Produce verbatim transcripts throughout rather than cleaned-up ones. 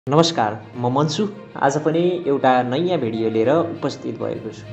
नमस्कार, म मन्सु आज पनि एउटा नयाँ भिडियो लिएर उपस्थित भएको छु।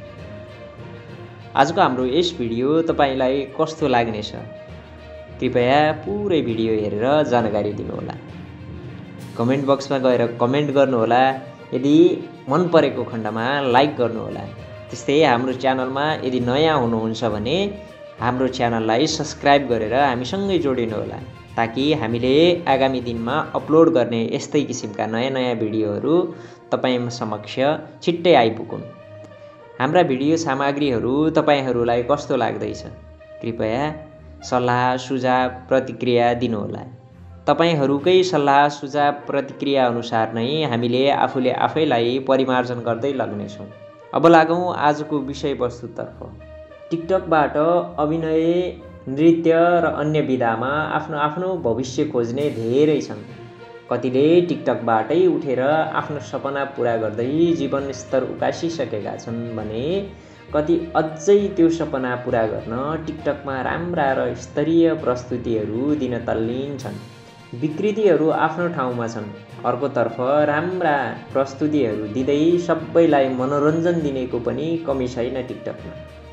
आजको हाम्रो यस भिडियो तपाईलाई कस्तो लाग्नेछ? कृपया पुरै भिडियो हेरेर जानकारी दिनुहोला। कमेन्ट बक्समा गएर कमेन्ट गर्नुहोला। यदि मन परेको खण्डमा लाइक गर्नुहोला। त्यस्तै हाम्रो च्यानलमा यदि नयाँ हुनुहुन्छ भने हाम्रो च्यानललाई सब्स्क्राइब गरेर हामीसँगै जोडिनुहोला, ताकि हामीले आगामी दिनमा अपलोड गर्ने यस्तै किसिमका नयाँ नयाँ भिडियोहरू तपाईँ समक्ष छिट्टै आइपुगुन्। हाम्रा भिडियो सामग्रीहरू तपाईहरूलाई कस्तो लाग्दैछ? कृपया सल्लाह सुझाव प्रतिक्रिया दिनुहोला। तपाईहरूकै सल्लाह सुझाव प्रतिक्रिया अनुसार नै हामीले आफूले आफैलाई परिमार्जन गर्दै लग्नेछौँ। अब लागौँ आजको विषयवस्तुतर्फ। टिकटकबाट अभिनय, नृत्य र अन्य विधामा आफ्नो आफ्नो भविष्य खोज्ने धेरै छन्। कतिले टिकटकबाटै उठेर आफ्नो सपना पुरा गर्दै जीवन स्तर उकासिसकेका छन् भने कति अझै त्यो सपना पुरा गर्न टिकटकमा राम्रा र स्तरीय प्रस्तुतिहरू दिन तल्लीन छन्। विकृतिहरू आफ्नो ठाउँमा छन्, अर्कोतर्फ राम्रा प्रस्तुतिहरू दिँदै सबैलाई मनोरञ्जन दिनेको पनि कमी छैन टिकटकमा।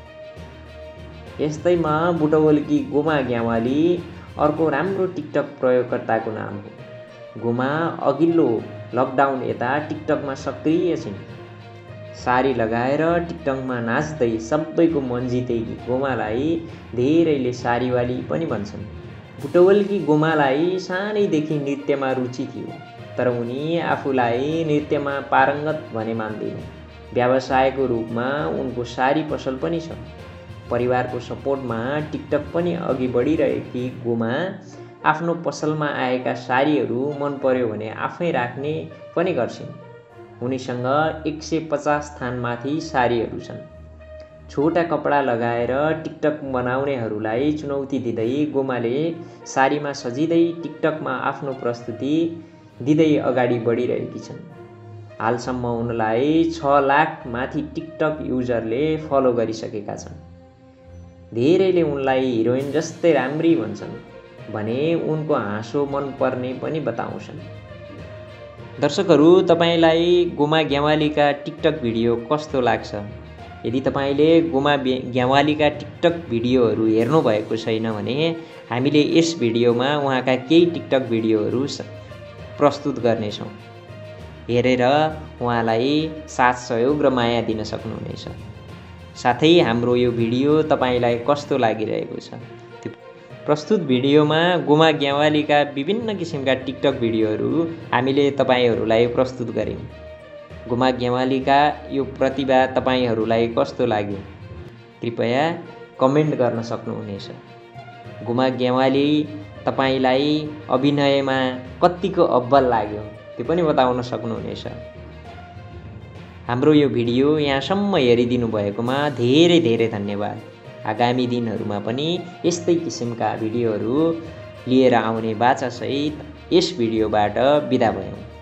यस्तैमा बुटवलकी गोमा ग्यावाली अर्को राम्रो टिकटक प्रयोगकर्ताको नाम हो। गोमा अघिल्लो लकडाउन यता टिकटकमा सक्रिय छिन्। सारी लगाएर टिकटकमा नाच्दै सबैको मन जितेकी गोमालाई धेरैले सारीवाली पनि भन्छन्। बुटवलकी गोमालाई सानैदेखि नृत्यमा रुचि थियो, तर उनी आफूलाई नृत्यमा पारङ्गत भने मान्दिन। व्यवसायको रूपमा उनको सारी पसल पनि छ। परिवारको सपोर्टमा टिकटक पनि अघि बढिरहेकी गोमा आफ्नो पसलमा आएका सारीहरू मन पर्यो भने आफै राख्ने पनि गर्छिन्। उनीसँग एक सय पचास थानमाथि सारीहरू छन्। छोटा कपडा लगाएर टिकटक बनाउनेहरूलाई चुनौती दिँदै गोमाले सारीमा सजिँदै टिकटकमा आफ्नो प्रस्तुति दिँदै अगाडि बढिरहेकी छन्। हालसम्म उनलाई छ लाख माथि टिकटक युजरले फलो गरिसकेका छन्। धेरैले उनलाई हिरोइन जस्तै राम्री भन्छन् भने उनको हाँसो मन पर्ने पनि बताउँछन्। दर्शकहरू, तपाईलाई गोमा ग्यावालीका टिकटक भिडियो कस्तो लाग्छ? यदि तपाईले गोमा ग्यावालीका टिकटक भिडियोहरू हेर्नु भएको छैन भने हामीले यस भिडियोमा उहाँका केही टिकटक भिडियोहरू प्रस्तुत गर्नेछौँ। हेरेर उहाँलाई साथ सहयोग र माया दिन सक्नुहुनेछ। साथै हाम्रो यो भिडियो तपाईलाई कस्तो लागिरहेको छ? त्यो प्रस्तुत भिडियोमा गोमा ग्यावालीका विभिन्न किसिमका टिकटक भिडियोहरू हामीले तपाईहरूलाई प्रस्तुत गर्यौँ। गोमा ग्यावालीका यो प्रतिभा तपाईहरूलाई कस्तो लाग्यो? कृपया कमेन्ट गर्न सक्नुहुनेछ। गोमा ग्यावाली तपाईलाई अभिनयमा कतिको अब्बल लाग्यो त्यो पनि बताउन सक्नुहुनेछ। हाम्रो यो भिडियो यहाँसम्म हेरिदिनु भएकोमा धेरै धेरै धन्यवाद। आगामी दिनहरूमा पनि यस्तै किसिमका भिडियोहरू लिएर आउने बाचासहित यस भिडियोबाट बिदा भयौँ।